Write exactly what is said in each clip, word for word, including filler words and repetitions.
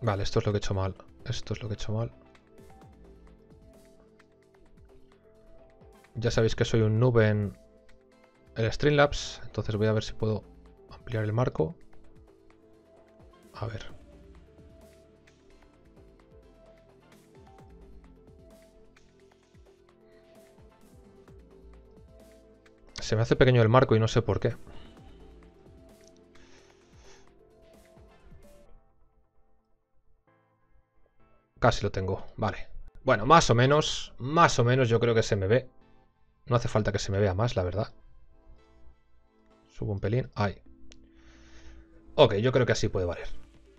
Vale, esto es lo que he hecho mal. Esto es lo que he hecho mal. Ya sabéis que soy un noob en el Streamlabs, entonces voy a ver si puedo ampliar el marco. A ver. Se me hace pequeño el marco y no sé por qué. Casi lo tengo, vale. Bueno, más o menos, más o menos yo creo que se me ve. No hace falta que se me vea más, la verdad. Subo un pelín, ahí. Ok, yo creo que así puede valer.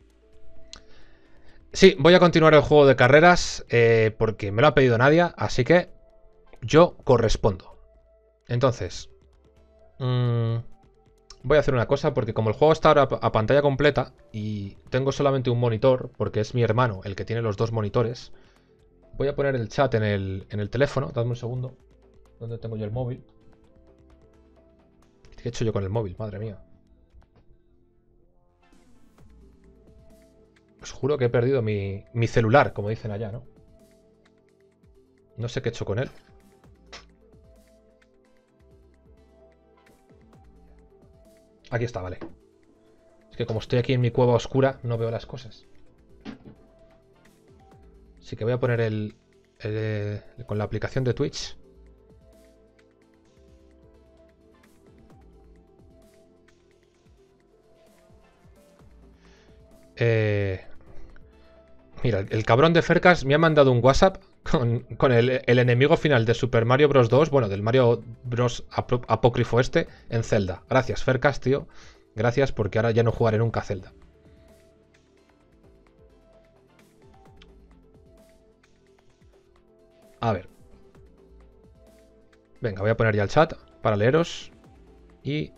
Sí, voy a continuar el juego de carreras eh, porque me lo ha pedido Nadia, así que yo correspondo. Entonces, mmm, voy a hacer una cosa porque como el juego está ahora a pantalla completa y tengo solamente un monitor, porque es mi hermano el que tiene los dos monitores, voy a poner el chat en el, en el teléfono. Dadme un segundo. ¿Dónde tengo yo el móvil? ¿Qué he hecho yo con el móvil? Madre mía. Os juro que he perdido mi, mi celular, como dicen allá, ¿no? No sé qué he hecho con él. Aquí está, vale. Es que como estoy aquí en mi cueva oscura, no veo las cosas. Así que voy a poner el, el, el con la aplicación de Twitch. Eh, mira, el cabrón de Fercas me ha mandado un WhatsApp con, con el, el enemigo final de Super Mario Bros. dos, bueno, del Mario Bros. Ap apócrifo este, en Zelda. Gracias, Fercas, tío. Gracias, porque ahora ya no jugaré nunca a Zelda. A ver. Venga, voy a poner ya el chat para leeros. Y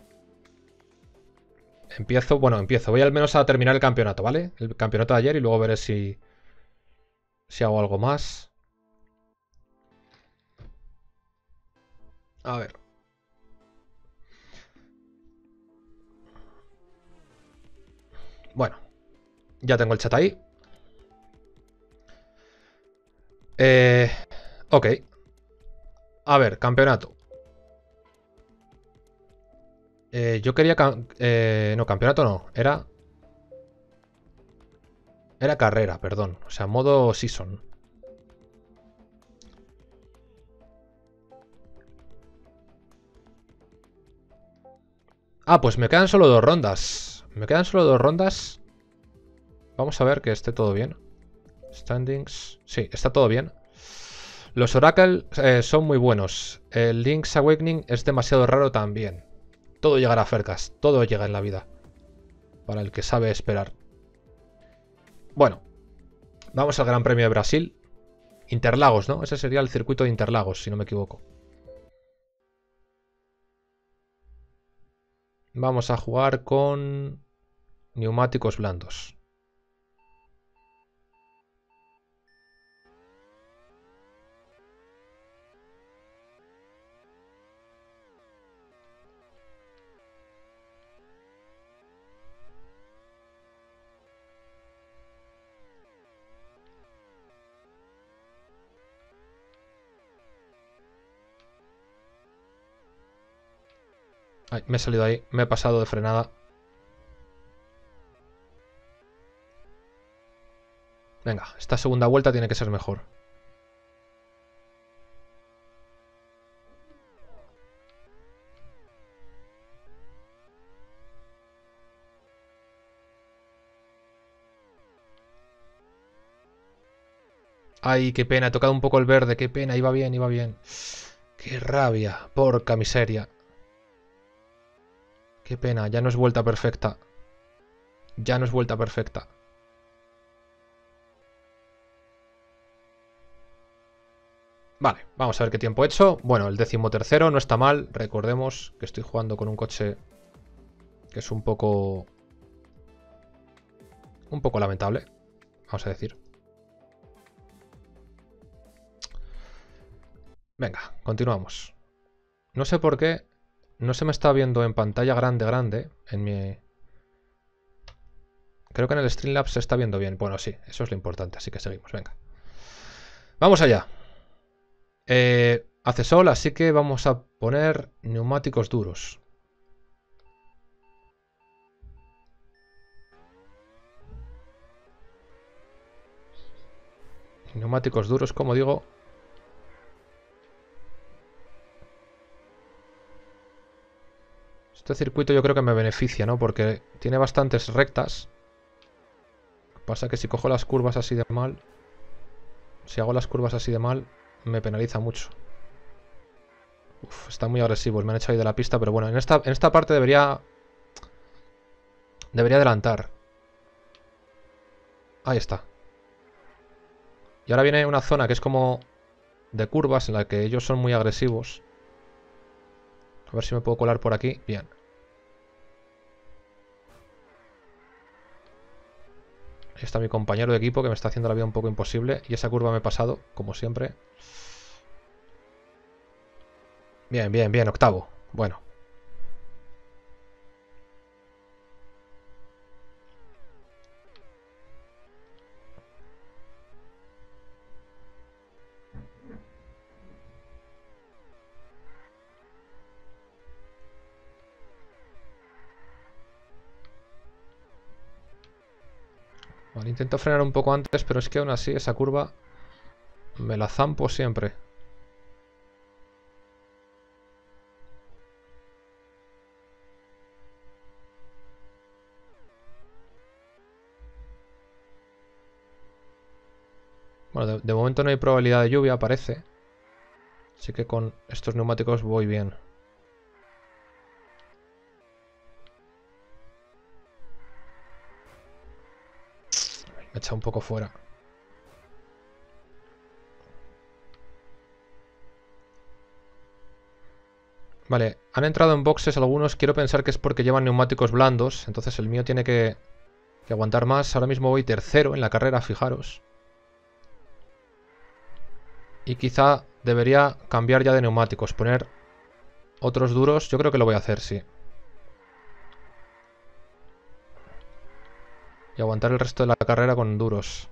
empiezo, bueno, empiezo. Voy al menos a terminar el campeonato, ¿vale? El campeonato de ayer y luego veré si, si hago algo más. A ver. Bueno, ya tengo el chat ahí. Eh, ok. A ver, campeonato. Eh, yo quería... Eh, no, campeonato no. Era... Era carrera, perdón. O sea, modo season. Ah, pues me quedan solo dos rondas. Me quedan solo dos rondas. Vamos a ver que esté todo bien. Standings... Sí, está todo bien. Los Oracle eh, son muy buenos. El Link's Awakening es demasiado raro también. Todo llegará a Fercas. Todo llega en la vida. Para el que sabe esperar. Bueno. Vamos al Gran Premio de Brasil. Interlagos, ¿no? Ese sería el circuito de Interlagos, si no me equivoco. Vamos a jugar con neumáticos blandos. Ay, me he salido ahí. Me he pasado de frenada. Venga, esta segunda vuelta tiene que ser mejor. Ay, qué pena, he tocado un poco el verde, qué pena, iba bien, iba bien. Qué rabia, porca miseria. Qué pena, ya no es vuelta perfecta. Ya no es vuelta perfecta. Vale, vamos a ver qué tiempo he hecho. Bueno, el décimo tercero no está mal. Recordemos que estoy jugando con un coche que es un poco... Un poco lamentable, vamos a decir. Venga, continuamos. No sé por qué no se me está viendo en pantalla grande, grande, en mi... Creo que en el Streamlabs se está viendo bien. Bueno, sí, eso es lo importante, así que seguimos, venga. Vamos allá. Eh, hace sol, así que vamos a poner neumáticos duros. Neumáticos duros, como digo. Este circuito yo creo que me beneficia, ¿no? Porque tiene bastantes rectas. Lo que pasa es que si cojo las curvas así de mal... Si hago las curvas así de mal, me penaliza mucho. Uf, están muy agresivos, me han echado ahí de la pista, pero bueno, en esta, en esta parte debería... Debería adelantar. Ahí está. Y ahora viene una zona que es como de curvas en la que ellos son muy agresivos. A ver si me puedo colar por aquí. Bien. Ahí está mi compañero de equipo que me está haciendo la vida un poco imposible. Y esa curva me he pasado, como siempre. Bien, bien, bien. Octavo. Bueno. Vale, intento frenar un poco antes, pero es que aún así esa curva me la zampo siempre. Bueno, de, de momento no hay probabilidad de lluvia, parece. Así que con estos neumáticos voy bien. Me he echado un poco fuera. Vale, han entrado en boxes algunos. Quiero pensar que es porque llevan neumáticos blandos. Entonces el mío tiene que, que aguantar más. Ahora mismo voy tercero en la carrera, fijaros. Y quizá debería cambiar ya de neumáticos. Poner otros duros. Yo creo que lo voy a hacer, sí. Y aguantar el resto de la carrera con duros.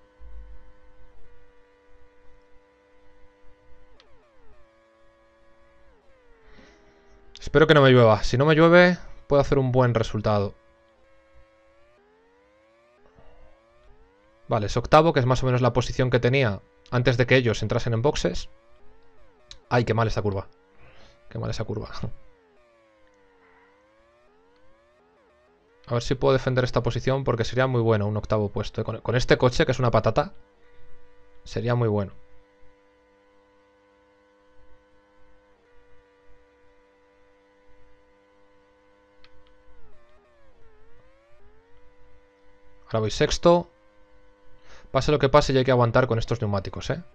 Espero que no me llueva. Si no me llueve, puedo hacer un buen resultado. Vale, es octavo, que es más o menos la posición que tenía antes de que ellos entrasen en boxes. Ay, qué mal esa curva. Qué mal esa curva. A ver si puedo defender esta posición porque sería muy bueno un octavo puesto. Con, con este coche, que es una patata, sería muy bueno. Ahora voy sexto. Pase lo que pase, ya hay que aguantar con estos neumáticos, ¿eh?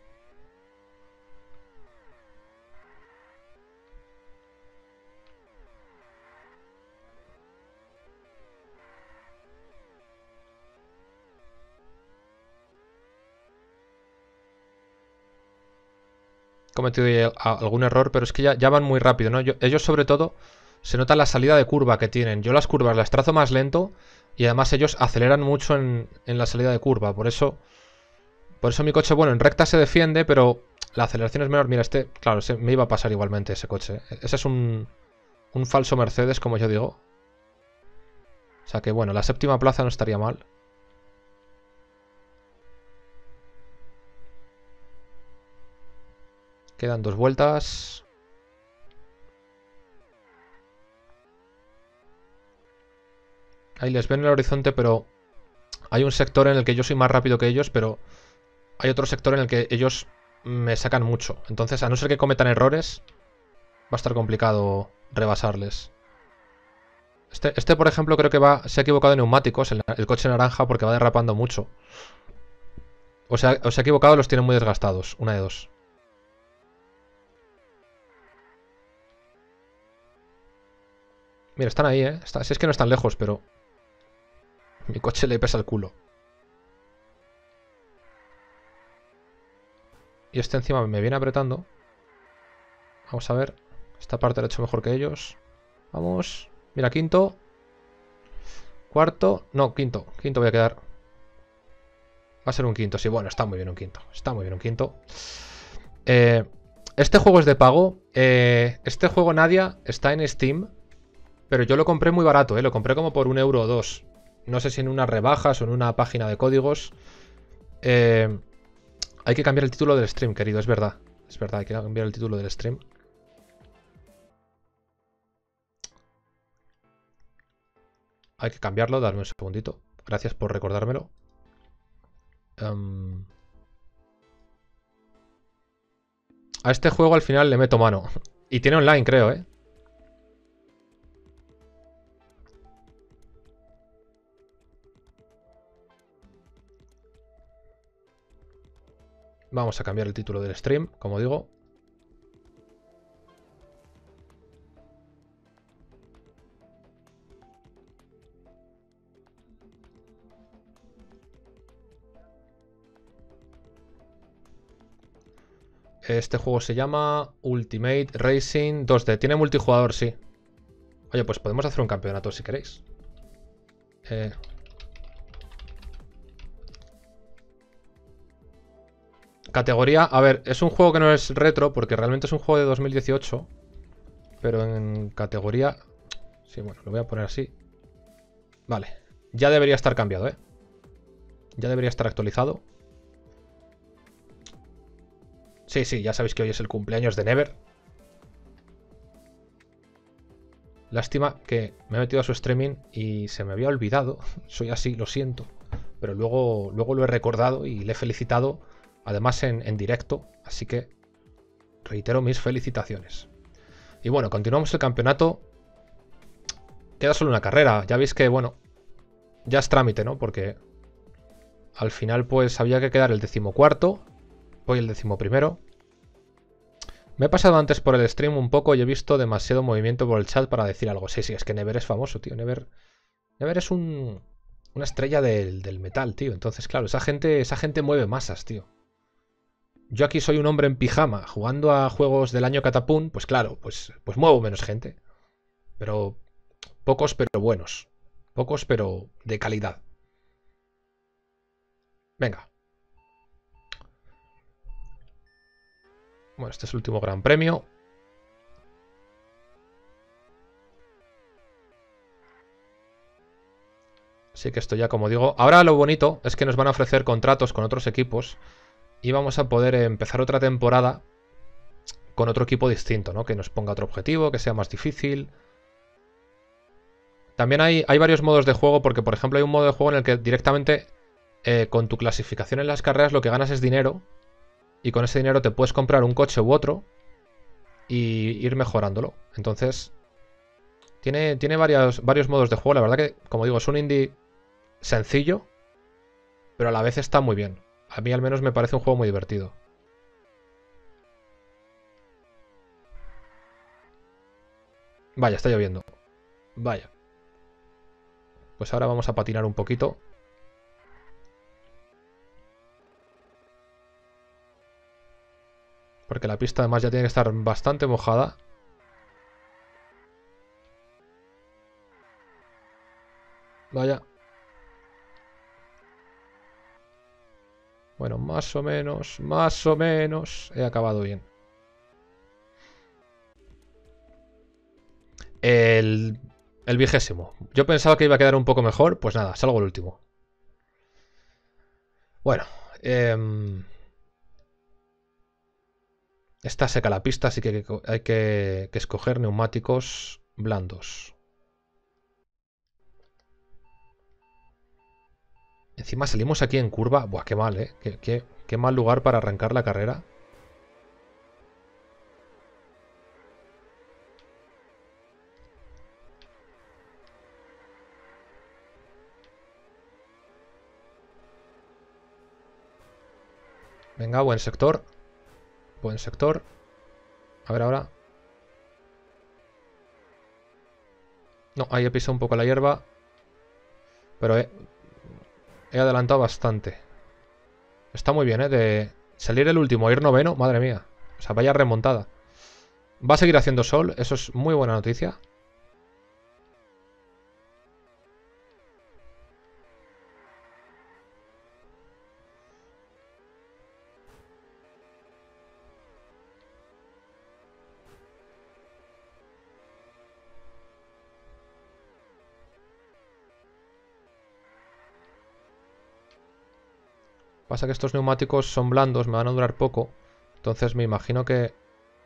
He cometido algún error, pero es que ya, ya van muy rápido, ¿no? Yo, ellos sobre todo se nota la salida de curva que tienen. Yo las curvas las trazo más lento y además ellos aceleran mucho en, en la salida de curva. Por eso, por eso mi coche, bueno, en recta se defiende, pero la aceleración es menor. Mira, este, claro, se, me iba a pasar igualmente ese coche. Ese es un, un falso Mercedes, como yo digo. O sea que, bueno, la séptima plaza no estaría mal. Quedan dos vueltas. Ahí les ven en el horizonte, pero hay un sector en el que yo soy más rápido que ellos, pero hay otro sector en el que ellos me sacan mucho. Entonces, a no ser que cometan errores, va a estar complicado rebasarles. Este, este por ejemplo, creo que va se ha equivocado de neumáticos, el, el coche naranja, porque va derrapando mucho. O sea, o se ha equivocado, los tiene muy desgastados. Una de dos. Mira, están ahí, ¿eh? Está, si es que no están lejos, pero mi coche le pesa el culo. Y este encima me viene apretando. Vamos a ver. Esta parte la he hecho mejor que ellos. Vamos. Mira, quinto. Cuarto. No, quinto. Quinto voy a quedar. Va a ser un quinto. Sí, bueno, está muy bien un quinto. Está muy bien un quinto. Eh, este juego es de pago. Eh, este juego, Nadia, está en Steam. Pero yo lo compré muy barato, ¿eh? Lo compré como por un euro o dos. No sé si en unas rebajas o en una página de códigos. Eh, hay que cambiar el título del stream, querido. Es verdad. Es verdad, hay que cambiar el título del stream. Hay que cambiarlo, darme un segundito. Gracias por recordármelo. Um, a este juego al final le meto mano. Y tiene online, creo, ¿eh? Vamos a cambiar el título del stream, como digo. Este juego se llama Ultimate Racing dos D. Tiene multijugador, sí. Oye, pues podemos hacer un campeonato si queréis. Eh... Categoría, a ver, es un juego que no es retro porque realmente es un juego de dos mil dieciocho. Pero en categoría... Sí, bueno, lo voy a poner así. Vale, ya debería estar cambiado, ¿eh? Ya debería estar actualizado. Sí, sí, ya sabéis que hoy es el cumpleaños de Never. Lástima que me he metido a su streaming y se me había olvidado. Soy así, lo siento. Pero luego, luego lo he recordado y le he felicitado, además en, en directo. Así que reitero mis felicitaciones. Y bueno, continuamos el campeonato. Queda solo una carrera. Ya veis que, bueno, ya es trámite, ¿no? Porque al final pues había que quedar el decimocuarto. Voy el decimoprimero. Me he pasado antes por el stream un poco y he visto demasiado movimiento por el chat para decir algo. Sí, sí, es que Never es famoso, tío. Never, Never es un, una estrella del, del metal, tío. Entonces, claro, esa gente, esa gente mueve masas, tío. Yo aquí soy un hombre en pijama jugando a juegos del año Catapún. Pues claro, pues, pues muevo menos gente. Pero pocos, pero buenos. Pocos, pero de calidad. Venga. Bueno, este es el último gran premio. Así que esto ya, como digo... Ahora lo bonito es que nos van a ofrecer contratos con otros equipos y vamos a poder empezar otra temporada con otro equipo distinto, ¿no? Que nos ponga otro objetivo, que sea más difícil. También hay, hay varios modos de juego porque, por ejemplo, hay un modo de juego en el que directamente eh, con tu clasificación en las carreras lo que ganas es dinero y con ese dinero te puedes comprar un coche u otro y ir mejorándolo. Entonces, tiene, tiene varios, varios modos de juego. La verdad que, como digo, es un indie sencillo, pero a la vez está muy bien. A mí al menos me parece un juego muy divertido. Vaya, está lloviendo. Vaya. Pues ahora vamos a patinar un poquito. Porque la pista además ya tiene que estar bastante mojada. Vaya. Bueno, más o menos, más o menos. He acabado bien. El, el vigésimo. Yo pensaba que iba a quedar un poco mejor. Pues nada, salgo el último. Bueno. Eh, está seca la pista, así que hay que, que escoger neumáticos blandos. Encima salimos aquí en curva. Buah, qué mal, ¿eh? Qué, qué, qué mal lugar para arrancar la carrera. Venga, buen sector. Buen sector. A ver ahora. No, ahí he pisado un poco la hierba. Pero he, he adelantado bastante. Está muy bien, ¿eh? De salir el último e ir noveno. Madre mía. O sea, vaya remontada. Va a seguir haciendo sol. Eso es muy buena noticia. Pasa que estos neumáticos son blandos, me van a durar poco. Entonces me imagino que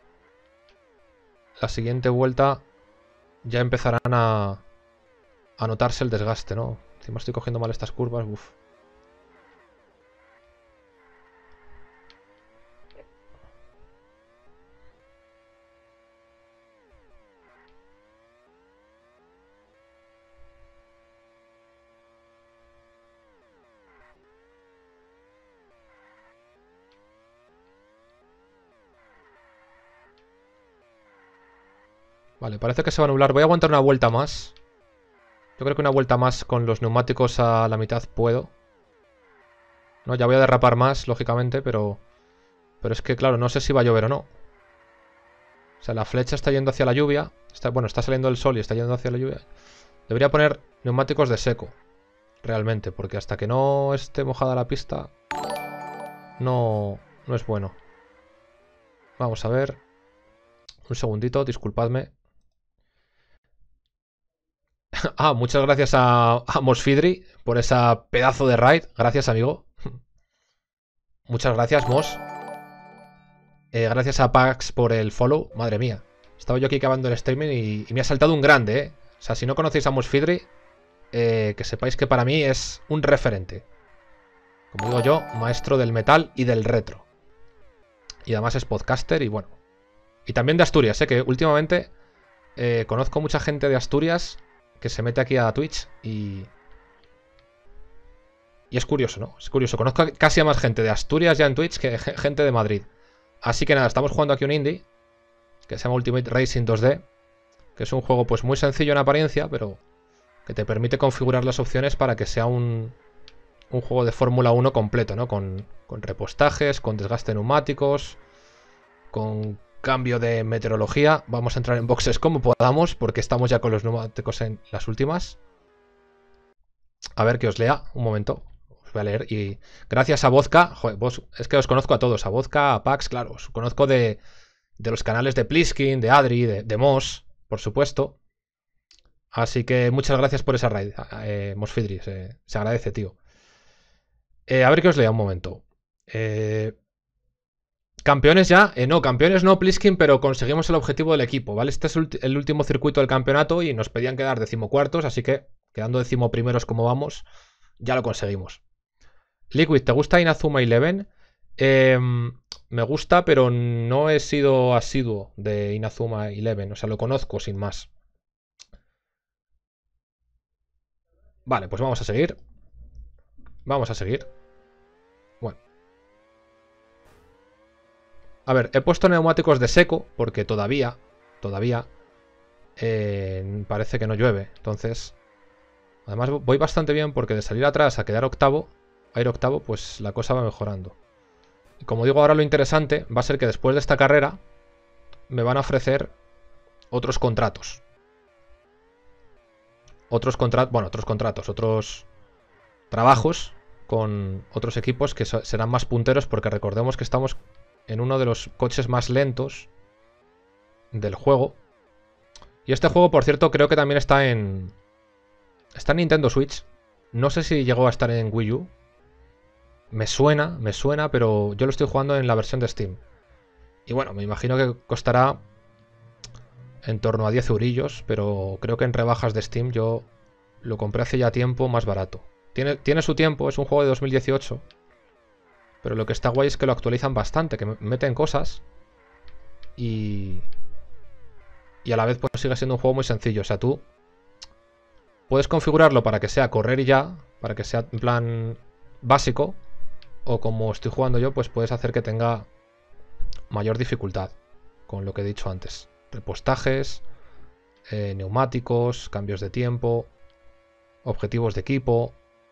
la siguiente vuelta ya empezarán a, a notarse el desgaste, ¿no? Encima estoy cogiendo mal estas curvas, uff. Vale, parece que se va a nublar. Voy a aguantar una vuelta más. Yo creo que una vuelta más con los neumáticos a la mitad puedo. No, ya voy a derrapar más, lógicamente, pero... Pero es que, claro, no sé si va a llover o no. O sea, la flecha está yendo hacia la lluvia. Está, bueno, está saliendo el sol y está yendo hacia la lluvia. Debería poner neumáticos de seco. Realmente, porque hasta que no esté mojada la pista... No, no es bueno. Vamos a ver. Un segundito, disculpadme. Ah, muchas gracias a, a Mosfidri por esa pedazo de raid. Gracias, amigo. Muchas gracias, Mos. Eh, gracias a Pax por el follow. Madre mía. Estaba yo aquí acabando el streaming y, y me ha saltado un grande, ¿eh? O sea, si no conocéis a Mosfidri, eh, que sepáis que para mí es un referente. Como digo yo, maestro del metal y del retro. Y además es podcaster y bueno. Y también de Asturias, ¿eh? Que últimamente eh, conozco mucha gente de Asturias que se mete aquí a Twitch y... Y es curioso, ¿no? Es curioso. Conozco casi a más gente de Asturias ya en Twitch que gente de Madrid. Así que nada, estamos jugando aquí un indie que se llama Ultimate Racing dos D, que es un juego pues muy sencillo en apariencia, pero que te permite configurar las opciones para que sea un, un juego de Fórmula uno completo, ¿no? Con, con repostajes, con desgaste de neumáticos, con cambio de meteorología. Vamos a entrar en boxes como podamos, porque estamos ya con los neumáticos en las últimas. A ver que os lea, un momento. Os voy a leer y gracias a Vodka, joder, vos, es que os conozco a todos, a Vodka, a Pax, claro, os conozco de, de los canales de Pliskin, de Adri, de, de Moss, por supuesto. Así que muchas gracias por esa raid, eh, Mosfidri, se, se agradece, tío. Eh, a ver que os lea un momento. Eh, campeones ya, eh, no, campeones no, Pliskin, pero conseguimos el objetivo del equipo, ¿vale? Este es el último circuito del campeonato y nos pedían quedar decimocuartos, así que quedando decimoprimeros como vamos, ya lo conseguimos. Liquid, ¿te gusta Inazuma Eleven? Eh, me gusta, pero no he sido asiduo de Inazuma Eleven. O sea, lo conozco sin más. Vale, pues vamos a seguir. Vamos a seguir. Bueno. A ver, he puesto neumáticos de seco porque todavía, todavía, eh, parece que no llueve. Entonces, además voy bastante bien porque de salir atrás a quedar octavo, a ir octavo, pues la cosa va mejorando. Y como digo, ahora lo interesante va a ser que después de esta carrera me van a ofrecer otros contratos. Otros contratos, bueno, otros contratos, otros trabajos con otros equipos que so serán más punteros porque recordemos que estamos en uno de los coches más lentos del juego. Y este juego, por cierto, creo que también está en... Está en Nintendo Switch. No sé si llegó a estar en Wii U. Me suena, me suena, pero yo lo estoy jugando en la versión de Steam. Y bueno, me imagino que costará en torno a diez eurillos, pero creo que en rebajas de Steam yo lo compré hace ya tiempo más barato. Tiene, tiene su tiempo, es un juego de dos mil dieciocho, pero lo que está guay es que lo actualizan bastante, que meten cosas y... Y a la vez pues sigue siendo un juego muy sencillo. O sea, tú puedes configurarlo para que sea correr y ya, para que sea en plan básico, o como estoy jugando yo, pues puedes hacer que tenga mayor dificultad, con lo que he dicho antes. Repostajes, eh, neumáticos, cambios de tiempo, objetivos de equipo.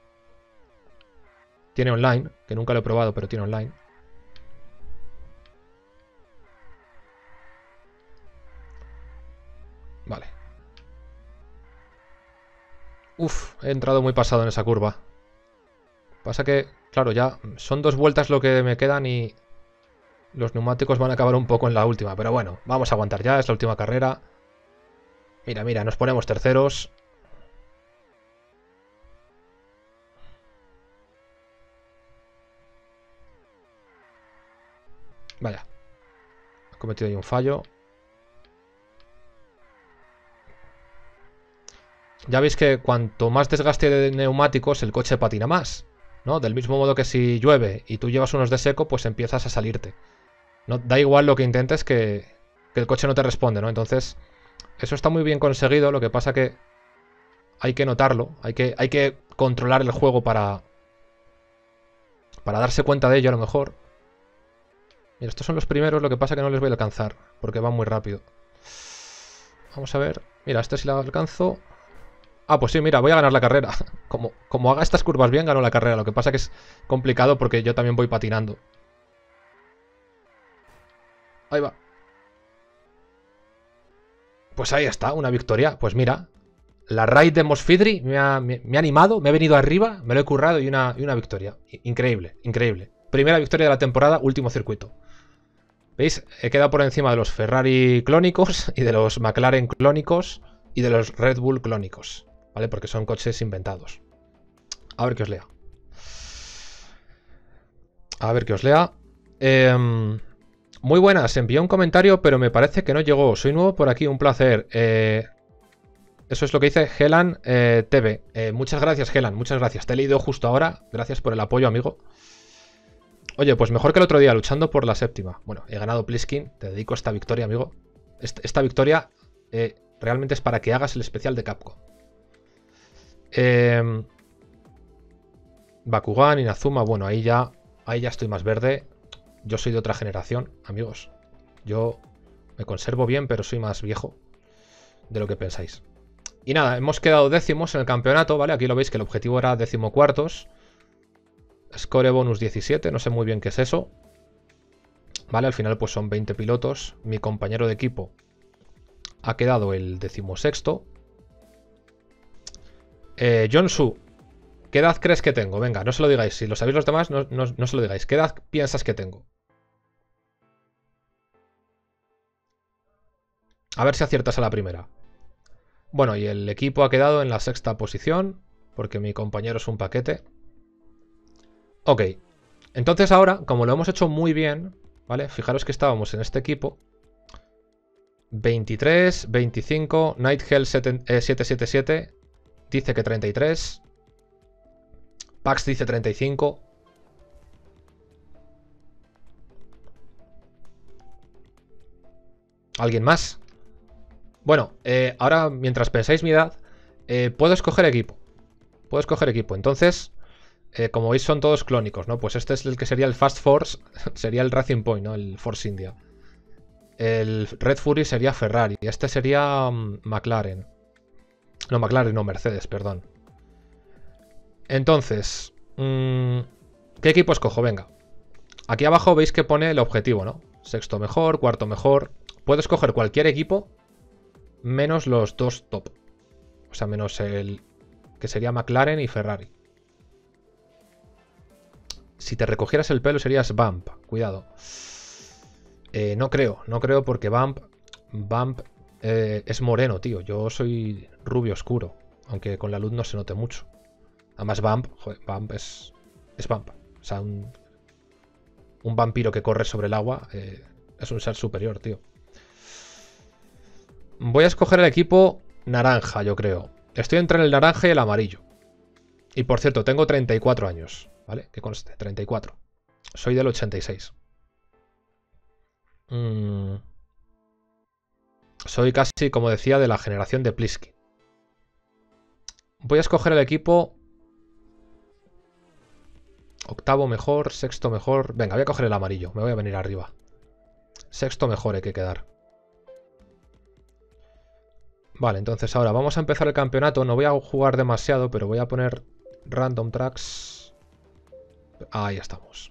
Tiene online, que nunca lo he probado, pero tiene online. Vale. Uf, he entrado muy pasado en esa curva. Pasa que, claro, ya son dos vueltas lo que me quedan y los neumáticos van a acabar un poco en la última. Pero bueno, vamos a aguantar ya, es la última carrera. Mira, mira, nos ponemos terceros. Vaya. He cometido ahí un fallo. Ya veis que cuanto más desgaste de neumáticos, el coche patina más, ¿no? Del mismo modo que si llueve y tú llevas unos de seco, pues empiezas a salirte. No, da igual lo que intentes que, que el coche no te responde, ¿no? Entonces, eso está muy bien conseguido, lo que pasa que hay que notarlo, hay que, hay que controlar el juego para, para darse cuenta de ello a lo mejor. Mira, estos son los primeros, lo que pasa que no les voy a alcanzar, porque van muy rápido. Vamos a ver. Mira, este sí lo alcanzo. Ah, pues sí, mira, voy a ganar la carrera. Como, como haga estas curvas bien, gano la carrera. Lo que pasa que es complicado porque yo también voy patinando. Ahí va. Pues ahí está, una victoria. Pues mira, la raid de Mosfidri me ha, me, me ha animado, me he venido arriba, me lo he currado y una, y una victoria. Increíble, increíble. Primera victoria de la temporada, último circuito. ¿Veis? He quedado por encima de los Ferrari clónicos y de los McLaren clónicos y de los Red Bull clónicos. ¿Vale? Porque son coches inventados. A ver que os lea. A ver que os lea. Eh, muy buenas, envié un comentario, pero me parece que no llegó. Soy nuevo por aquí, un placer. Eh, eso es lo que dice Helan eh, T V. Eh, muchas gracias, Helan, muchas gracias. Te he leído justo ahora. Gracias por el apoyo, amigo. Oye, pues mejor que el otro día, luchando por la séptima. Bueno, he ganado Pliskin. Te dedico esta victoria, amigo. Esta, esta victoria eh, realmente es para que hagas el especial de Capcom. Eh, Bakugan, Inazuma, bueno, ahí ya, ahí ya estoy más verde. Yo soy de otra generación, amigos. Yo me conservo bien, pero soy más viejo de lo que pensáis. Y nada, hemos quedado décimos en el campeonato, ¿vale? Aquí lo veis que el objetivo era decimocuartos. Score bonus diecisiete, no sé muy bien qué es eso. Vale, al final pues son veinte pilotos. Mi compañero de equipo ha quedado el decimosexto. Eh, Jonsu, ¿qué edad crees que tengo? Venga, no se lo digáis. Si lo sabéis los demás, no, no, no se lo digáis. ¿Qué edad piensas que tengo? A ver si aciertas a la primera. Bueno, y el equipo ha quedado en la sexta posición, porque mi compañero es un paquete. Ok. Entonces ahora, como lo hemos hecho muy bien, ¿vale? Fijaros que estábamos en este equipo. veintitrés, veinticinco, Nighthell siete siete siete dice que treinta y tres. Pax dice treinta y cinco. ¿Alguien más? Bueno, eh, ahora mientras pensáis mi edad, eh, puedo escoger equipo. Puedo escoger equipo. Entonces, eh, como veis son todos clónicos, ¿no? Pues este es el que sería el Fast Force, sería el Racing Point, ¿no? El Force India. El Red Fury sería Ferrari. Este sería um, McLaren. No, McLaren, no, Mercedes, perdón. Entonces, mmm, ¿qué equipo escojo? Venga. Aquí abajo veis que pone el objetivo, ¿no? Sexto mejor, cuarto mejor. Puedo escoger cualquier equipo menos los dos top. O sea, menos el que sería McLaren y Ferrari. Si te recogieras el pelo serías Bump. Cuidado. Eh, no creo, no creo porque Bump, Bump eh, es moreno, tío. Yo soy rubio oscuro. Aunque con la luz no se note mucho. Además Bump, joder, Bump es, es Bump. O sea, un, un vampiro que corre sobre el agua eh, es un ser superior, tío. Voy a escoger el equipo naranja, yo creo. Estoy entre el naranja y el amarillo. Y por cierto, tengo treinta y cuatro años, ¿vale? Que conste, treinta y cuatro. Soy del ochenta y seis. Mm. Soy casi, como decía, de la generación de Pliskin. Voy a escoger el equipo octavo mejor, sexto mejor. Venga, voy a coger el amarillo. Me voy a venir arriba. Sexto mejor hay que quedar. Vale, entonces ahora vamos a empezar el campeonato. No voy a jugar demasiado, pero voy a poner Random Tracks. Ahí estamos.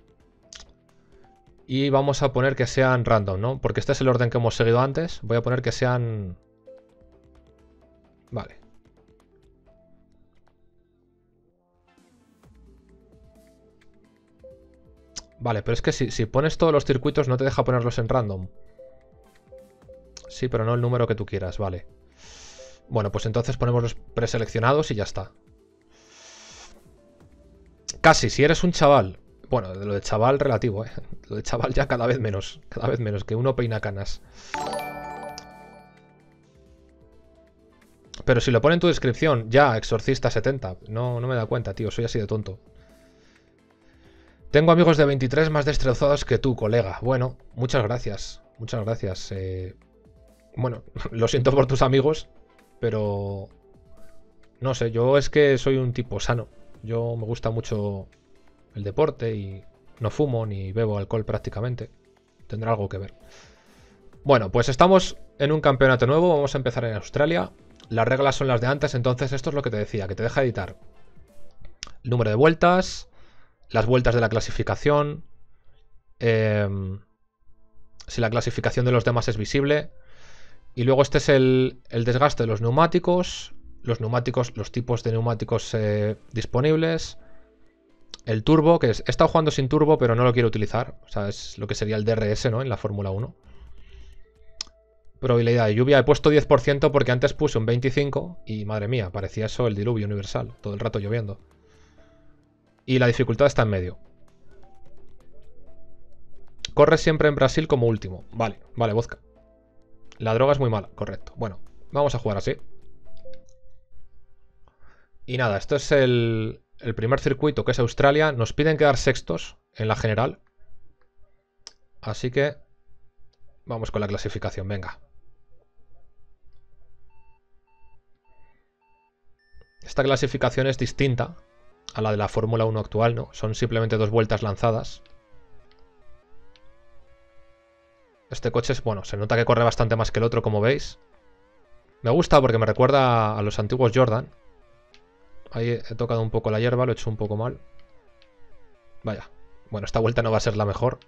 Y vamos a poner que sean random, ¿no? Porque este es el orden que hemos seguido antes. Voy a poner que sean... Vale. Vale, pero es que si, si pones todos los circuitos no te deja ponerlos en random. Sí, pero no el número que tú quieras, vale. Bueno, pues entonces ponemos los preseleccionados y ya está. Casi, si eres un chaval, Bueno, lo de chaval relativo, ¿eh? Lo de chaval ya cada vez menos. Cada vez menos, que uno peina canas. Pero si lo pone en tu descripción, ya, exorcista setenta. No, no me da cuenta, tío, soy así de tonto. Tengo amigos de veintitrés más destrozados que tú, colega. Bueno, muchas gracias. Muchas gracias. Eh... Bueno, lo siento por tus amigos, pero... No sé, yo es que soy un tipo sano. Yo me gusta mucho el deporte y no fumo ni bebo alcohol prácticamente. Tendrá algo que ver. Bueno, pues estamos en un campeonato nuevo. Vamos a empezar en Australia. Las reglas son las de antes, entonces esto es lo que te decía, que te deja editar el número de vueltas, las vueltas de la clasificación, eh, si la clasificación de los demás es visible, y luego este es el, el desgaste de los neumáticos, los neumáticos, los tipos de neumáticos eh, disponibles, el turbo, que es, he estado jugando sin turbo pero no lo quiero utilizar, o sea, es lo que sería el D R S, ¿no? En la Fórmula uno. Probabilidad de lluvia, he puesto diez por ciento porque antes puse un veinticinco por ciento y madre mía, parecía eso el diluvio universal, todo el rato lloviendo. Y la dificultad está en medio. Corre siempre en Brasil como último. Vale, vale, vodka. La droga es muy mala, correcto. Bueno, vamos a jugar así. Y nada, esto es el, el primer circuito, que es Australia. Nos piden quedar sextos en la general. Así que vamos con la clasificación, venga. Esta clasificación es distinta a la de la Fórmula uno actual, ¿no? Son simplemente dos vueltas lanzadas. Este coche es, bueno, se nota que corre bastante más que el otro, como veis. Me gusta porque me recuerda a los antiguos Jordan. Ahí he tocado un poco la hierba, lo he hecho un poco mal. Vaya, bueno, esta vuelta no va a ser la mejor.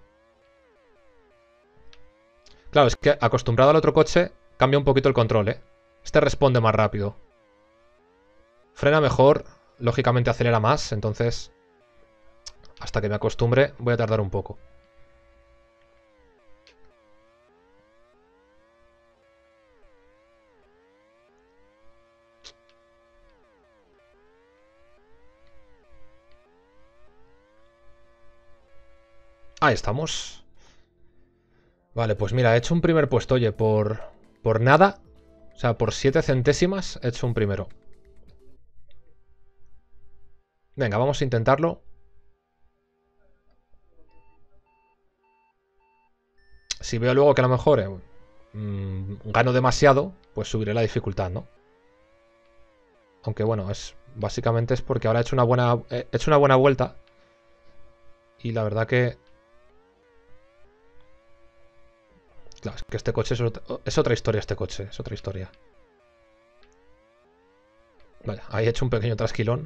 Claro, es que acostumbrado al otro coche, cambia un poquito el control, ¿eh? Este responde más rápido. Frena mejor, lógicamente acelera más, entonces hasta que me acostumbre voy a tardar un poco. Ahí estamos. Vale, pues mira, he hecho un primer puesto, oye, por, por nada. O sea, por siete centésimas he hecho un primero. Venga, vamos a intentarlo. Si veo luego que a lo mejor eh, mmm, gano demasiado, pues subiré la dificultad, ¿no? Aunque bueno, es básicamente es porque ahora he hecho una buena, he hecho una buena vuelta. Y la verdad que... Claro, es que este coche es otra, es otra historia, este coche, es otra historia. Vaya, ahí he hecho un pequeño trasquilón.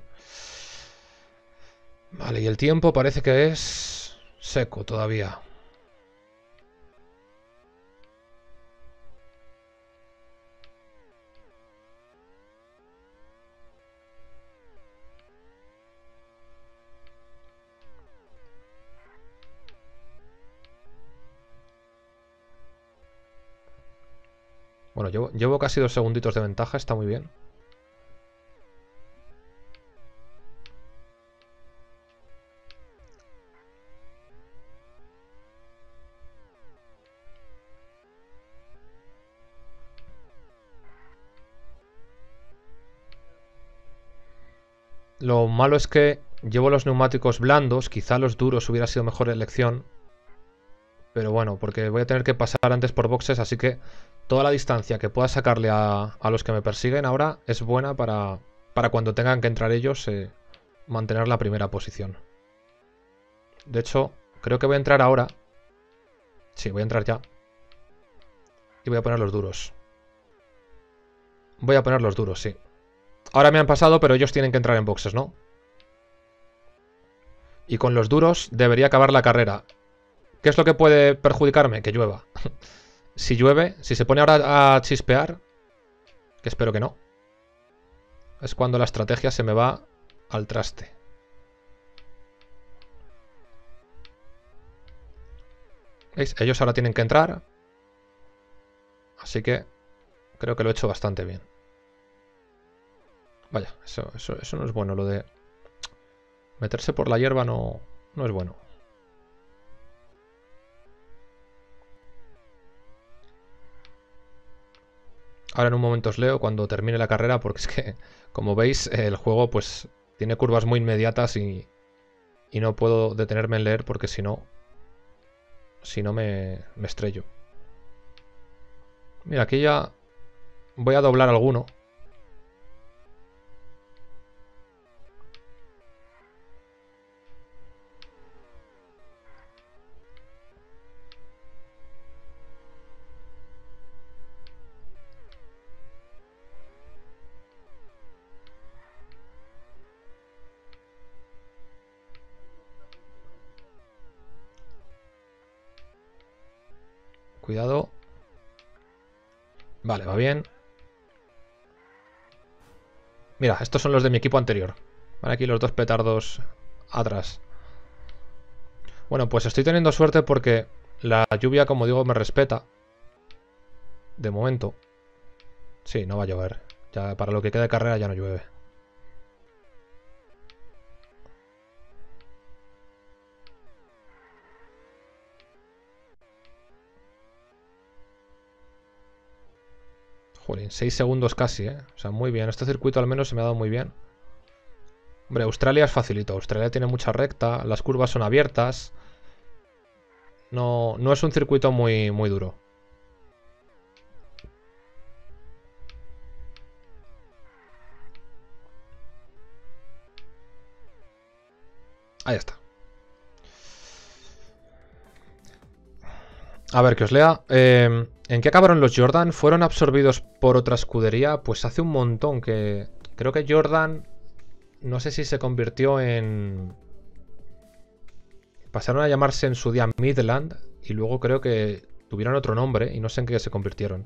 Vale, y el tiempo parece que es seco todavía. Bueno, llevo, llevo casi dos segunditos de ventaja, está muy bien. Lo malo es que llevo los neumáticos blandos, quizá los duros hubiera sido mejor elección. Pero bueno, porque voy a tener que pasar antes por boxes, así que toda la distancia que pueda sacarle a, a los que me persiguen ahora es buena para, para cuando tengan que entrar ellos, eh, mantener la primera posición. De hecho, creo que voy a entrar ahora. Sí, voy a entrar ya. Y voy a poner los duros. Voy a poner los duros, sí. Ahora me han pasado, pero ellos tienen que entrar en boxes, ¿no? Y con los duros debería acabar la carrera. ¿Qué es lo que puede perjudicarme? Que llueva. Si llueve, si se pone ahora a chispear, que espero que no, es cuando la estrategia se me va al traste. ¿Veis? Ellos ahora tienen que entrar. Así que creo que lo he hecho bastante bien. Vaya, eso, eso, eso no es bueno. Lo de meterse por la hierba no, no es bueno. Ahora en un momento os leo cuando termine la carrera, porque es que, como veis, el juego pues tiene curvas muy inmediatas y, y no puedo detenerme en leer porque si no, si no me, me estrello. Mira, aquí ya voy a doblar alguno. Cuidado. Vale, va bien. Mira, estos son los de mi equipo anterior. Van aquí los dos petardos atrás. Bueno, pues estoy teniendo suerte porque la lluvia, como digo, me respeta. De momento. Sí, no va a llover. Ya para lo que queda de carrera ya no llueve. Jolín, seis segundos casi, ¿eh? O sea, muy bien. Este circuito al menos se me ha dado muy bien. Hombre, Australia es facilito. Australia tiene mucha recta, las curvas son abiertas. No, no es un circuito muy, muy duro. Ahí está. A ver, que os lea. Eh, ¿En qué acabaron los Jordan? ¿Fueron absorbidos por otra escudería? Pues hace un montón que... Creo que Jordan... No sé si se convirtió en... Pasaron a llamarse en su día Midland y luego creo que tuvieron otro nombre y no sé en qué se convirtieron.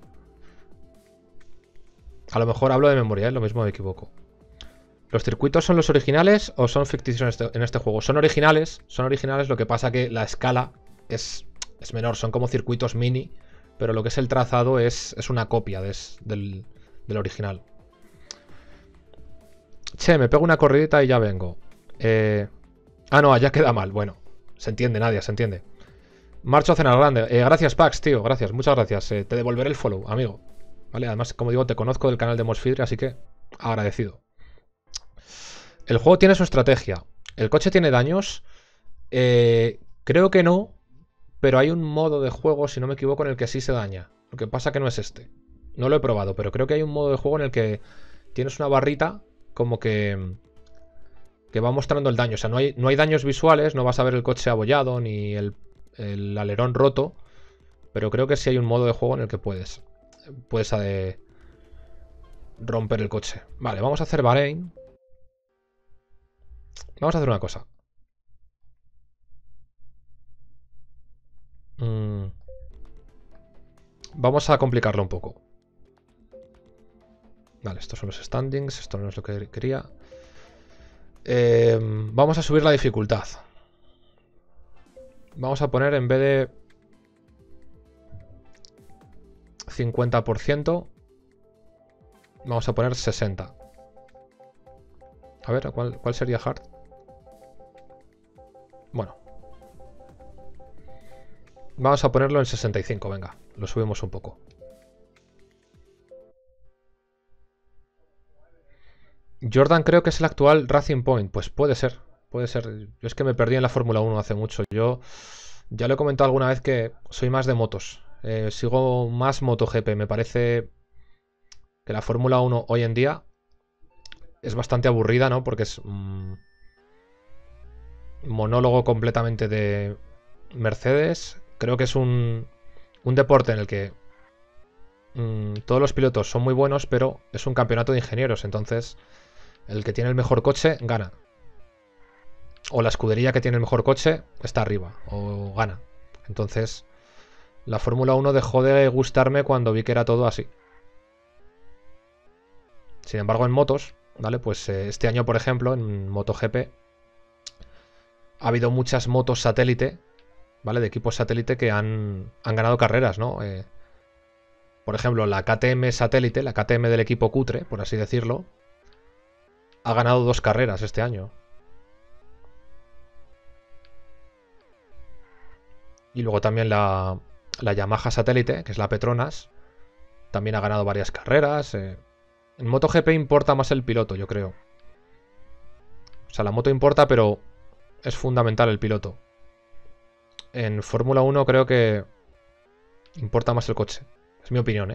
A lo mejor hablo de memoria, ¿eh? Lo mismo me equivoco. ¿Los circuitos son los originales o son ficticios en este, en este juego? Son originales, son originales, lo que pasa que la escala es, es menor, son como circuitos mini, pero lo que es el trazado es, es una copia de, del, del original. Che, me pego una corridita y ya vengo. Eh... Ah, no, allá queda mal. Bueno, se entiende, Nadia, se entiende. Marcho a cenar grande. Eh, gracias, Pax, tío, gracias, muchas gracias. Eh, te devolveré el follow, amigo. Vale, además, como digo, te conozco del canal de Mosfidre, así que agradecido. El juego tiene su estrategia. ¿El coche tiene daños? Eh, creo que no, pero hay un modo de juego, si no me equivoco, en el que sí se daña. Lo que pasa que no es este. No lo he probado, pero creo que hay un modo de juego en el que tienes una barrita como que, que va mostrando el daño. O sea, no hay, no hay daños visuales, no vas a ver el coche abollado ni el, el alerón roto, pero creo que sí hay un modo de juego en el que puedes. Puedes eh, romper el coche. Vale, vamos a hacer Bahrein. Vamos a hacer una cosa. Mm. Vamos a complicarlo un poco. Vale, estos son los standings. Esto no es lo que quería. Eh, vamos a subir la dificultad. Vamos a poner en vez de cincuenta por ciento, vamos a poner sesenta. A ver, ¿cuál, cuál sería hard? Bueno. Vamos a ponerlo en sesenta y cinco, venga. Lo subimos un poco. Jordan creo que es el actual Racing Point. Pues puede ser, puede ser. Yo es que me perdí en la Fórmula uno hace mucho. Yo ya lo he comentado alguna vez que soy más de motos. Eh, sigo más MotoGP. Me parece que la Fórmula uno hoy en día es bastante aburrida, ¿no? Porque es un monólogo completamente de Mercedes. Creo que es un, un deporte en el que mmm, todos los pilotos son muy buenos, pero es un campeonato de ingenieros. Entonces, el que tiene el mejor coche gana. O la escudería que tiene el mejor coche está arriba o gana. Entonces, la Fórmula uno dejó de gustarme cuando vi que era todo así. Sin embargo, en motos, ¿vale? Pues eh, este año, por ejemplo, en MotoGP ha habido muchas motos satélite, ¿vale? De equipos satélite que han, han ganado carreras, ¿no? Eh, por ejemplo, la K T M satélite, la K T M del equipo cutre, por así decirlo, ha ganado dos carreras este año. Y luego también la, la Yamaha satélite, que es la Petronas, también ha ganado varias carreras. Eh. En MotoGP importa más el piloto, yo creo. O sea, la moto importa, pero es fundamental el piloto. En Fórmula uno creo que importa más el coche. Es mi opinión, ¿eh?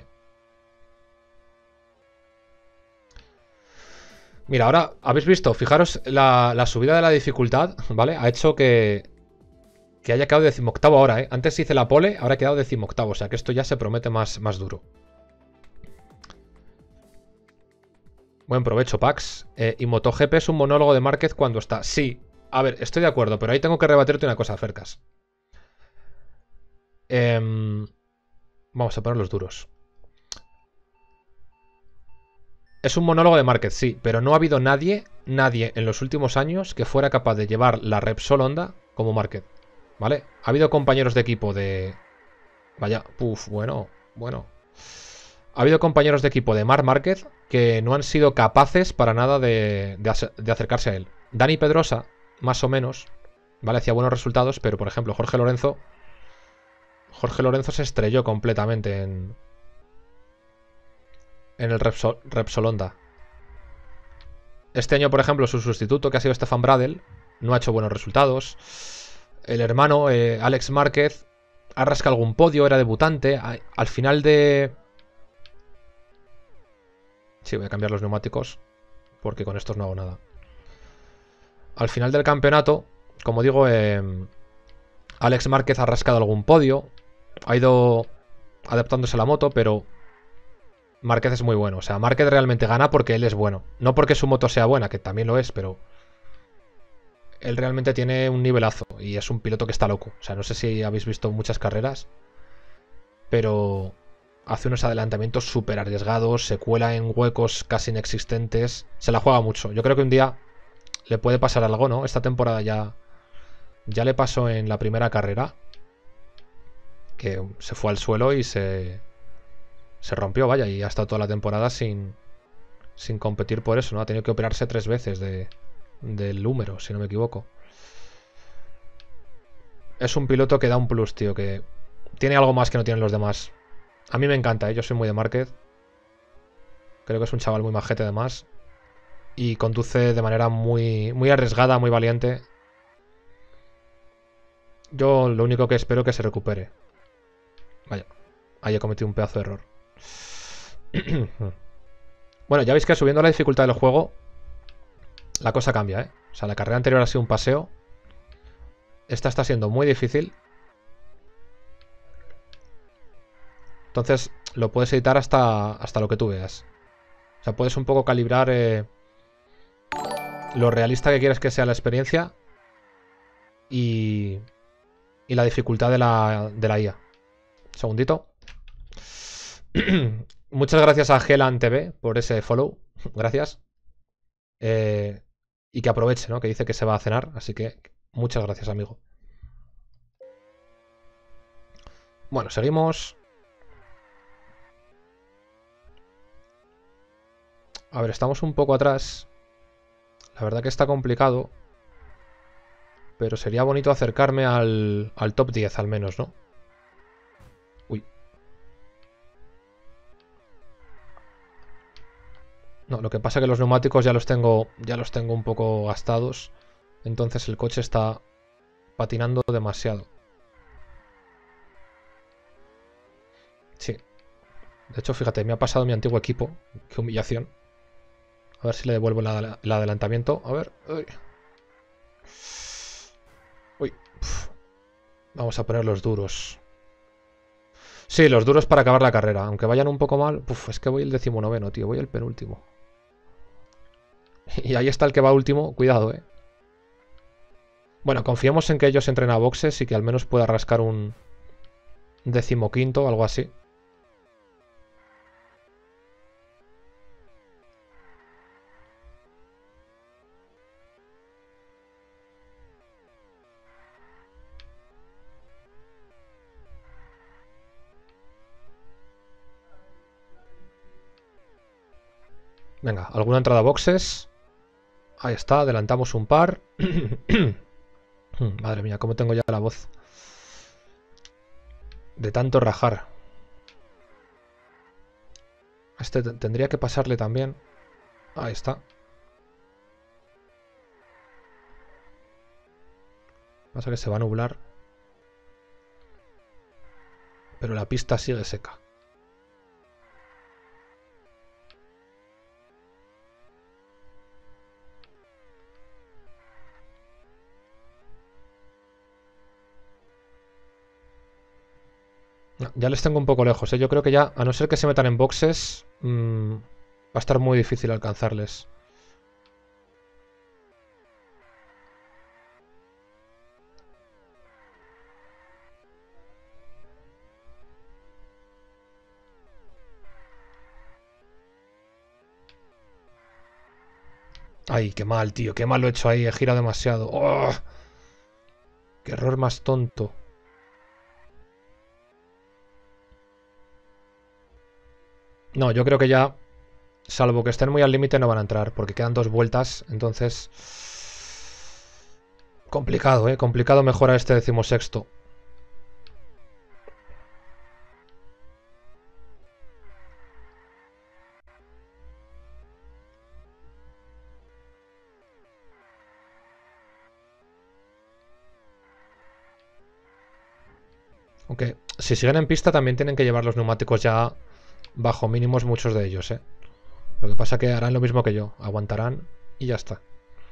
Mira, ahora, ¿habéis visto? Fijaros, la, la subida de la dificultad, ¿vale? Ha hecho que, que haya quedado decimoctavo ahora, ¿eh? Antes hice la pole, ahora ha quedado decimoctavo. O sea, que esto ya se promete más, más duro. Buen provecho, Pax. Eh, y MotoGP es un monólogo de Márquez cuando está. Sí, a ver, estoy de acuerdo, pero ahí tengo que rebatirte una cosa, Fercas. Eh, vamos a poner los duros. Es un monólogo de Márquez, sí, pero no ha habido nadie, nadie en los últimos años que fuera capaz de llevar la Repsol Honda como Márquez, ¿vale? Ha habido compañeros de equipo de... Vaya, puf, bueno, bueno. Ha habido compañeros de equipo de Marc Márquez que no han sido capaces para nada de, de, de acercarse a él. Dani Pedrosa, más o menos, ¿vale? Hacía buenos resultados, pero por ejemplo Jorge Lorenzo... Jorge Lorenzo se estrelló completamente en... En el Repsol, Repsol Honda. Este año, por ejemplo, su sustituto, que ha sido Stefan Bradl, no ha hecho buenos resultados. El hermano, eh, Alex Márquez, ha rascado algún podio, era debutante. A, al final de... Sí, voy a cambiar los neumáticos, porque con estos no hago nada. Al final del campeonato, como digo, eh, Alex Márquez ha rascado algún podio. Ha ido adaptándose a la moto, pero... Márquez es muy bueno. O sea, Márquez realmente gana porque él es bueno. No porque su moto sea buena, que también lo es, pero... Él realmente tiene un nivelazo y es un piloto que está loco. O sea, no sé si habéis visto muchas carreras, pero hace unos adelantamientos súper arriesgados, se cuela en huecos casi inexistentes, se la juega mucho. Yo creo que un día le puede pasar algo, ¿no? Esta temporada ya, ya le pasó en la primera carrera, que se fue al suelo y se, se rompió, vaya, y ha estado toda la temporada sin, sin competir por eso, ¿no? Ha tenido que operarse tres veces de... del húmero, si no me equivoco. Es un piloto que da un plus, tío, que tiene algo más que no tienen los demás. A mí me encanta, ¿eh? Yo soy muy de Márquez. Creo que es un chaval muy majete además. Y conduce de manera muy, muy arriesgada, muy valiente. Yo lo único que espero es que se recupere. Vaya, ahí he cometido un pedazo de error. Bueno, ya veis que subiendo la dificultad del juego, la cosa cambia, ¿eh? O sea, la carrera anterior ha sido un paseo. Esta está siendo muy difícil. Entonces lo puedes editar hasta, hasta lo que tú veas. O sea, puedes un poco calibrar eh, lo realista que quieres que sea la experiencia y, y la dificultad de la, de la I A. Un segundito. Muchas gracias a Gelan T V por ese follow. Gracias. Eh, y que aproveche, ¿no? Que dice que se va a cenar. Así que muchas gracias, amigo. Bueno, seguimos. A ver, estamos un poco atrás. La verdad que está complicado. Pero sería bonito acercarme al, al top diez al menos, ¿no? Uy. No, lo que pasa es que los neumáticos ya los tengo, ya los tengo un poco gastados. Entonces el coche está patinando demasiado. Sí. De hecho, fíjate, me ha pasado mi antiguo equipo. Qué humillación. A ver si le devuelvo la, el adelantamiento. A ver. Uy. Uy. Vamos a poner los duros. Sí, los duros para acabar la carrera. Aunque vayan un poco mal. Uf, es que voy el decimonoveno, tío. Voy el penúltimo. Y ahí está el que va último. Cuidado, eh. Bueno, confiemos en que ellos entren a boxes y que al menos pueda rascar un decimoquinto o algo así. Venga, alguna entrada a boxes. Ahí está, adelantamos un par. Madre mía, cómo tengo ya la voz. De tanto rajar. Este tendría que pasarle también. Ahí está. Pasa que se va a nublar. Pero la pista sigue seca. Ya les tengo un poco lejos, ¿eh? Yo creo que ya, a no ser que se metan en boxes, mmm, va a estar muy difícil alcanzarles. Ay, qué mal, tío. Qué mal lo he hecho ahí. He girado demasiado. ¡Oh! Qué error más tonto. No, yo creo que ya, salvo que estén muy al límite, no van a entrar, porque quedan dos vueltas, entonces... Complicado, ¿eh? Complicado mejorar este decimosexto. Aunque, si siguen en pista, también tienen que llevar los neumáticos ya bajo mínimos muchos de ellos, ¿eh? Lo que pasa es que harán lo mismo que yo. Aguantarán y ya está.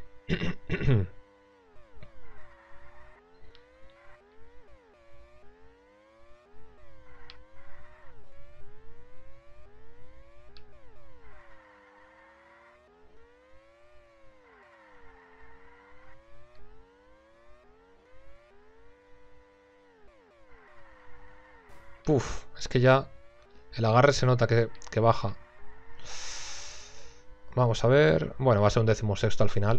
Puf, es que ya el agarre se nota que, que baja. Vamos a ver. Bueno, va a ser un decimosexto al final.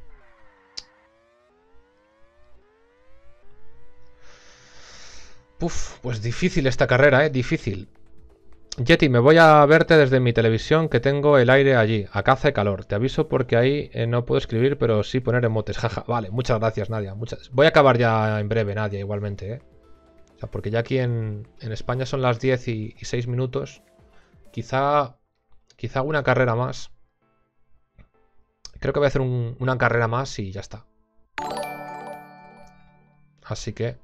Puf, pues difícil esta carrera, ¿eh? Difícil. Yeti, me voy a verte desde mi televisión que tengo el aire allí. Acá hace calor. Te aviso porque ahí eh, no puedo escribir, pero sí poner emotes. Jaja, vale. Muchas gracias, Nadia. Muchas... Voy a acabar ya en breve, Nadia, igualmente, ¿eh? O sea, porque ya aquí en, en España son las diez y, y seis minutos. Quizá... Quizá una carrera más. Creo que voy a hacer un, una carrera más y ya está. Así que...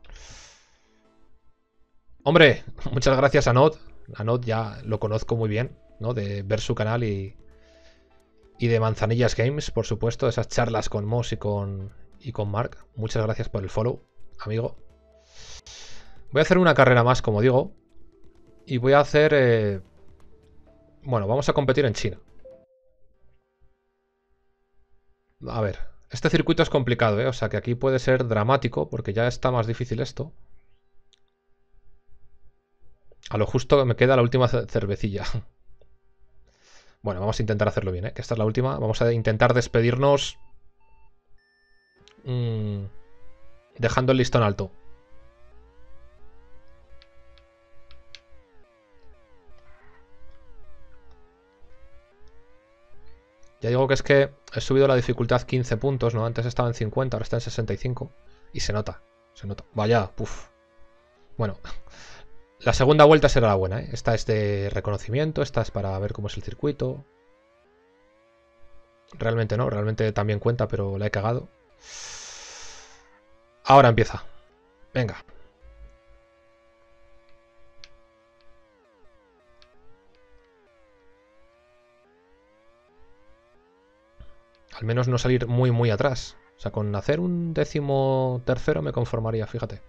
Hombre, muchas gracias a Nod. A Nod ya lo conozco muy bien, ¿no? De ver su canal y... Y de Manzanillas Games, por supuesto. Esas charlas con Moss y con, y con Mark. Muchas gracias por el follow, amigo. Voy a hacer una carrera más, como digo. Y voy a hacer... Eh... Bueno, vamos a competir en China. A ver, este circuito es complicado, ¿eh? O sea que aquí puede ser dramático porque ya está más difícil esto. A lo justo me queda la última cervecilla. Bueno, vamos a intentar hacerlo bien, ¿eh? Que esta es la última. Vamos a intentar despedirnos mmm, dejando el listón alto. Ya digo que es que he subido la dificultad quince puntos, ¿no? Antes estaba en cincuenta, ahora está en sesenta y cinco. Y se nota, se nota. Vaya, puf. Bueno, la segunda vuelta será la buena, ¿eh? Esta es de reconocimiento, esta es para ver cómo es el circuito. Realmente no, realmente también cuenta, pero la he cagado. Ahora empieza. Venga. Al menos no salir muy, muy atrás. O sea, con hacer un décimo tercero me conformaría, fíjate.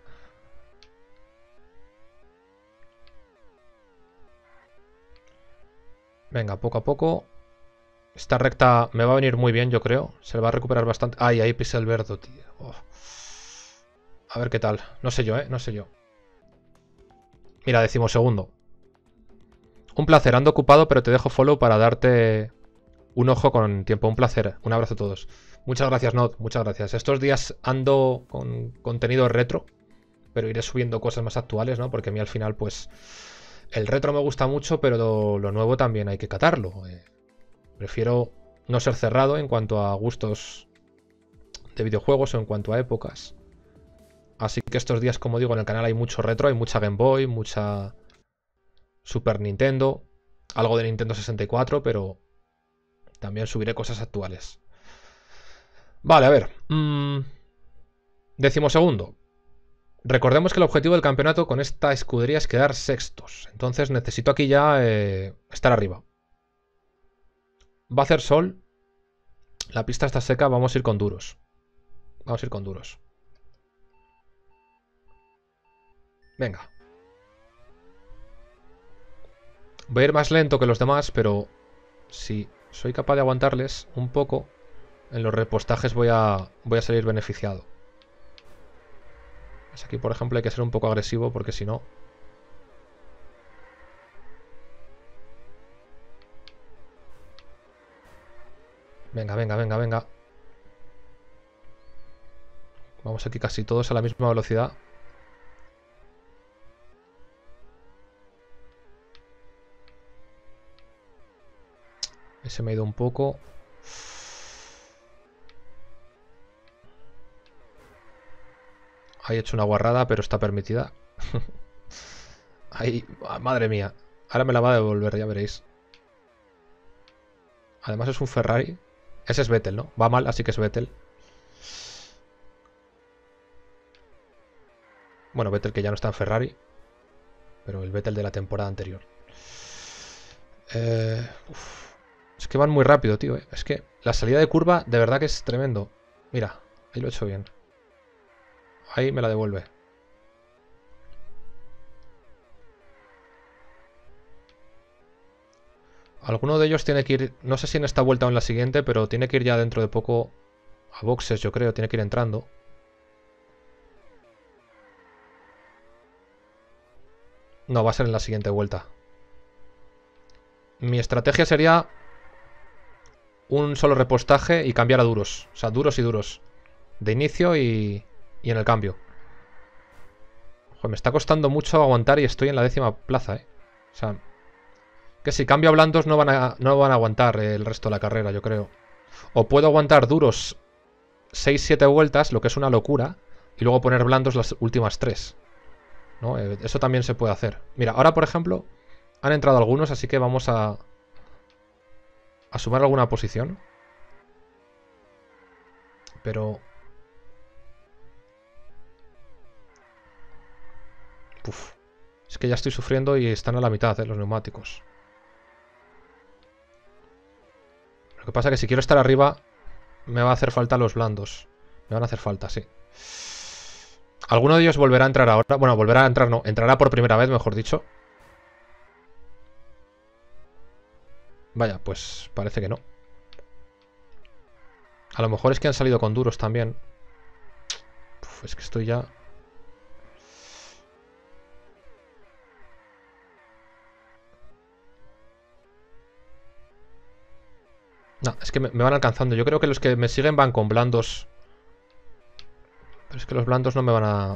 Venga, poco a poco. Esta recta me va a venir muy bien, yo creo. Se va a recuperar bastante. Ay, ahí pisé el verde, tío. Oh. A ver qué tal. No sé yo, ¿eh? No sé yo. Mira, decimosegundo. Un placer, ando ocupado, pero te dejo follow para darte un ojo con tiempo. Un placer. Un abrazo a todos. Muchas gracias, Nod. Muchas gracias. Estos días ando con contenido retro, pero iré subiendo cosas más actuales, ¿no? Porque a mí al final, pues, el retro me gusta mucho, pero lo, lo nuevo también hay que catarlo. Eh, prefiero no ser cerrado en cuanto a gustos de videojuegos o en cuanto a épocas. Así que estos días, como digo, en el canal hay mucho retro, hay mucha Game Boy, mucha Super Nintendo. algo de Nintendo sesenta y cuatro, pero también subiré cosas actuales. Vale, a ver. Mmm, decimosegundo. Recordemos que el objetivo del campeonato con esta escudería es quedar sextos. Entonces necesito aquí ya eh, estar arriba. Va a hacer sol. La pista está seca, vamos a ir con duros. Vamos a ir con duros. Venga. Voy a ir más lento que los demás, pero si soy capaz de aguantarles un poco, en los repostajes voy a, voy a salir beneficiado. Pues aquí, por ejemplo, hay que ser un poco agresivo porque si no... Venga, venga, venga, venga. Vamos aquí casi todos a la misma velocidad. Ese me ha ido un poco. Ahí he hecho una guarrada, pero está permitida. Ahí, madre mía. Ahora me la va a devolver, ya veréis. Además es un Ferrari. Ese es Vettel, ¿no? Va mal, así que es Vettel. Bueno, Vettel que ya no está en Ferrari. Pero el Vettel de la temporada anterior. Eh, uf. Es que van muy rápido, tío. ¿eh? Es que la salida de curva de verdad que es tremendo. Mira, ahí lo he hecho bien. Ahí me la devuelve. Alguno de ellos tiene que ir, no sé si en esta vuelta o en la siguiente, pero tiene que ir ya dentro de poco a boxes, yo creo. Tiene que ir entrando. No, va a ser en la siguiente vuelta. Mi estrategia sería un solo repostaje y cambiar a duros. O sea, duros y duros. De inicio y, y en el cambio. Joder, me está costando mucho aguantar y estoy en la décima plaza, ¿eh? O sea, que si cambio a blandos no van a, no van a aguantar el resto de la carrera, yo creo. O puedo aguantar duros seis siete vueltas, lo que es una locura, y luego poner blandos las últimas tres. ¿No? Eh, eso también se puede hacer. Mira, ahora por ejemplo, han entrado algunos, así que vamos a, a sumar alguna posición. Pero... Uf, es que ya estoy sufriendo y están a la mitad, ¿eh? Los neumáticos. Lo que pasa es que si quiero estar arriba, me va a hacer falta los blandos. Me van a hacer falta, sí. ¿Alguno de ellos volverá a entrar ahora? Bueno, volverá a entrar, no. Entrará por primera vez, mejor dicho. Vaya, pues parece que no. A lo mejor es que han salido con duros también. Uf, es que estoy ya... No, es que me, me van alcanzando. Yo creo que los que me siguen van con blandos. Pero es que los blandos no me van a...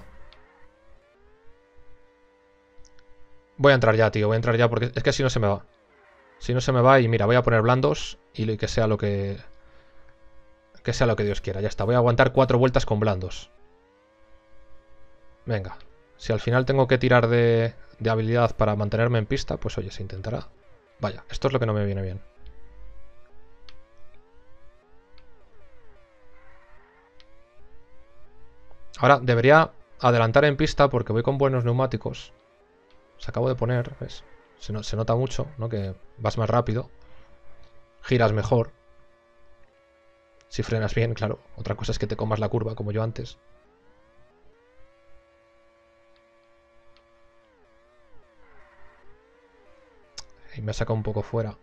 Voy a entrar ya, tío. Voy a entrar ya porque es que si no se me va. Si no se me va y mira, voy a poner blandos y que sea lo que... Que sea lo que Dios quiera. Ya está. Voy a aguantar cuatro vueltas con blandos. Venga. Si al final tengo que tirar de, de habilidad para mantenerme en pista, pues oye, se intentará. Vaya, esto es lo que no me viene bien. Ahora debería adelantar en pista porque voy con buenos neumáticos. Se acabo de poner, ¿ves? Se, no, se nota mucho, ¿no? Que vas más rápido. Giras mejor. Si frenas bien, claro. Otra cosa es que te comas la curva, como yo antes. Y me ha sacado un poco fuera.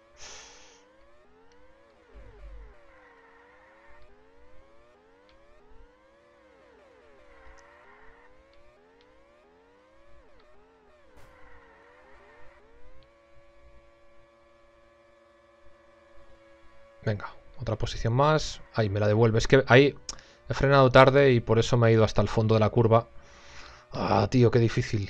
Venga, otra posición más. Ahí, me la devuelve. Es que ahí he frenado tarde y por eso me he ido hasta el fondo de la curva. Ah, tío, qué difícil.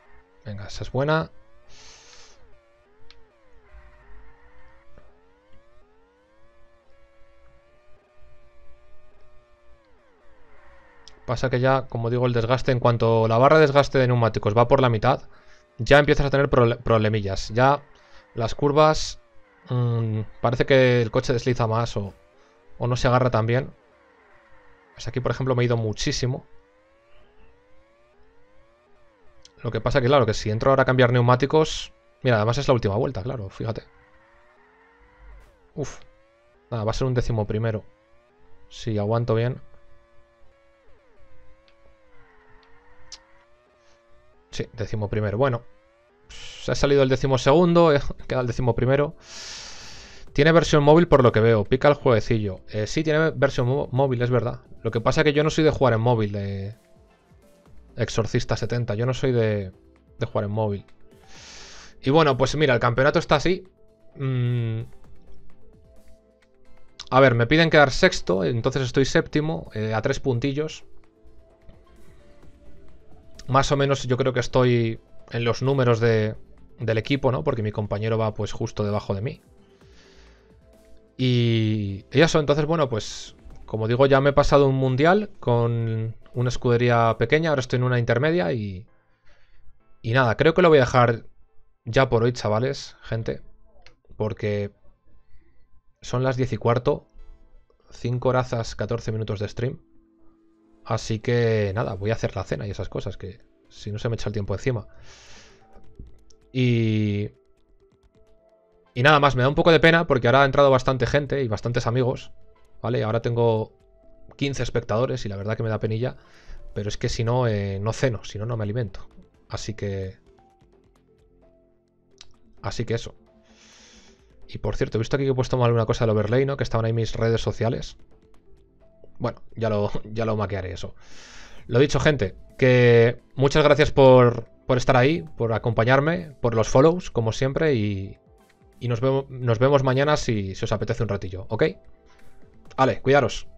Venga, esa es buena. Pasa que ya, como digo, el desgaste, en cuanto la barra de desgaste de neumáticos va por la mitad, ya empiezas a tener prole problemillas. Ya las curvas, mmm, parece que el coche desliza más o, o no se agarra tan bien. Pues aquí, por ejemplo, me he ido muchísimo. Lo que pasa que, claro, que si entro ahora a cambiar neumáticos... Mira, además es la última vuelta, claro, fíjate. Uf. Nada, va a ser un décimo primero. Si aguanto bien. Sí, décimo primero. Bueno, se ha salido el décimo segundo, eh, queda el décimo primero. Tiene versión móvil por lo que veo. Pica el jueguecillo. Eh, sí, tiene versión móvil, es verdad. Lo que pasa es que yo no soy de jugar en móvil. Eh, Exorcista setenta. Yo no soy de, de jugar en móvil. Y bueno, pues mira, el campeonato está así. Mm. A ver, me piden quedar sexto. Entonces estoy séptimo. Eh, a tres puntillos. Más o menos yo creo que estoy en los números de, del equipo, ¿no? Porque mi compañero va pues justo debajo de mí. Y, y eso, entonces, bueno, pues como digo, ya me he pasado un mundial con una escudería pequeña. Ahora estoy en una intermedia y... Y nada, creo que lo voy a dejar ya por hoy, chavales, gente. Porque son las diez y cuarto. cinco horas, catorce minutos de stream. Así que nada, voy a hacer la cena y esas cosas, que si no se me echa el tiempo encima. Y... Y nada más, me da un poco de pena porque ahora ha entrado bastante gente y bastantes amigos, ¿vale? Ahora tengo quince espectadores y la verdad que me da penilla. Pero es que si no, eh, no ceno, si no, no me alimento. Así que... Así que eso. Y por cierto, he visto aquí que he puesto mal una cosa del overlay, ¿no? Que estaban ahí mis redes sociales. Bueno, ya lo, ya lo maquearé eso. Lo dicho, gente, que muchas gracias por, por estar ahí, por acompañarme, por los follows, como siempre, y, y nos, vemos, nos vemos mañana si, si os apetece un ratillo, ¿ok? Vale, cuidaros.